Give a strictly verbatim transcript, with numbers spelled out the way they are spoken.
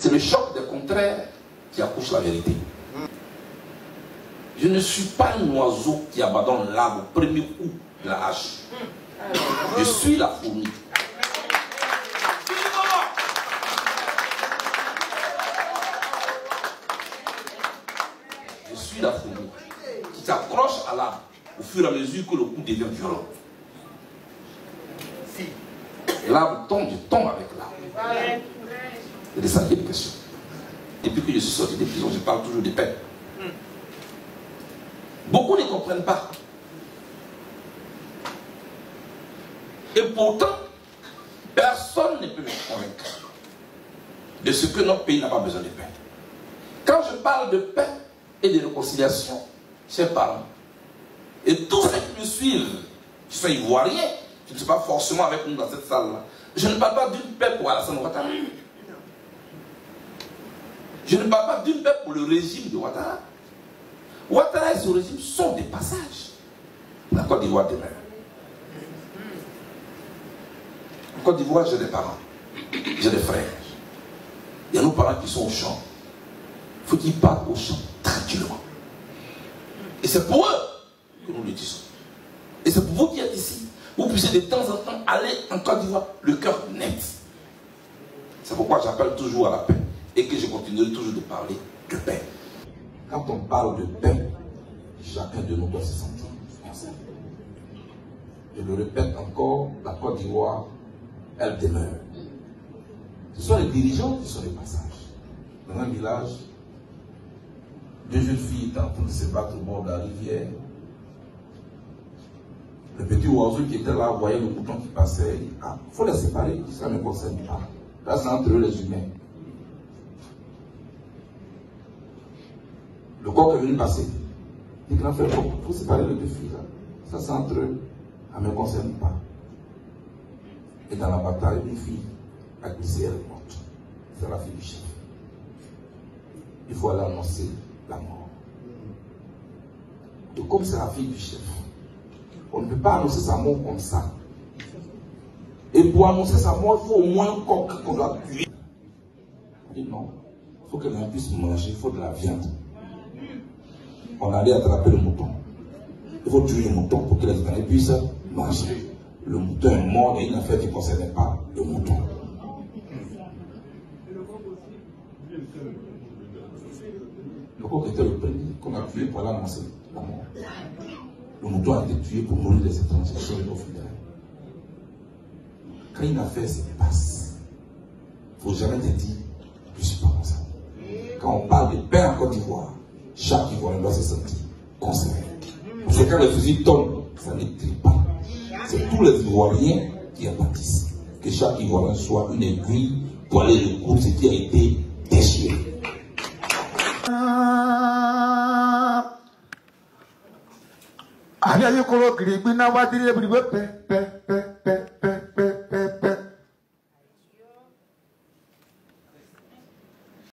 C'est le choc des contraires qui accouche la vérité. Je ne suis pas un oiseau qui abandonne l'arbre au premier coup de la hache. Je suis la fourmi. Je suis la fourmi qui s'accroche à l'arbre au fur et à mesure que le coup devient violent. Et l'arbre tombe, je tombe avec l'arbre. C'est de ça qu'il y a une question. Depuis que je suis sorti des prisons, je parle toujours de paix. Beaucoup ne comprennent pas. Et pourtant, personne ne peut me convaincre de ce que notre pays n'a pas besoin de paix. Quand je parle de paix et de réconciliation, chers parents, et tous ceux qui me suivent, qui sont ivoiriens, qui ne sont pas forcément avec nous dans cette salle-là, je ne parle pas d'une paix pour Alassane Ouattara. Je ne parle pas d'une paix pour le régime de Ouattara. Ouattara et son régime sont des passages. La Côte d'Ivoire demeure. En Côte d'Ivoire, j'ai des parents, j'ai des frères. Il y a nos parents qui sont au champ. Il faut qu'ils partent au champ tranquillement. Et c'est pour eux que nous le disons. Et c'est pour vous qui êtes ici. Vous puissiez de temps en temps aller en Côte d'Ivoire, le cœur net. C'est pourquoi j'appelle toujours à la paix. Et que je continuerai toujours de parler de paix. Quand on parle de paix, chacun de nous doit se sentir concerné. Je le répète encore, la Côte d'Ivoire, elle demeure. Ce sont les dirigeants qui sont les passages. Dans un village, deux jeunes filles étaient en train de se battre au bord de la rivière. Le petit oiseau qui était là voyait le mouton qui passait. Il dit, ah, il faut les séparer, ça ne me concerne pas. Là, c'est entre eux les humains. Le coq est venu passer. Il dit, grand frère, il faut séparer les deux filles là. Ça, c'est entre eux. Ça ne me concerne pas. Et dans la bataille, une fille a glissé, elle est morte. C'est la fille du chef. Il faut aller annoncer la mort. Et comme c'est la fille du chef, on ne peut pas annoncer sa mort comme ça. Et pour annoncer sa mort, il faut au moins un coq qu'on doit tuer. On dit non, il faut que l'on puisse manger, il faut de la viande. On allait attraper le mouton. Il faut tuer le mouton pour que les Africains puissent manger. Le mouton est mort et une affaire qui ne concernait pas le mouton. Le coq était le premier qu'on a tué pour aller annoncer la mort. Le mouton a été tué pour nourrir les étrangers sur les funérailles. Quand une affaire se passe, il ne faut jamais te dire je ne suis pas comme ça. Quand on parle de paix en Côte d'Ivoire, chaque Ivoirien doit se sentir concerné. Parce que quand les fusils tombent, ça ne tire pas. C'est tous les Ivoiriens qui en bâtissent. Que chaque Ivoirien soit une aiguille pour aller recoudre ce qui a été déchiré. Allez, il y a un peu de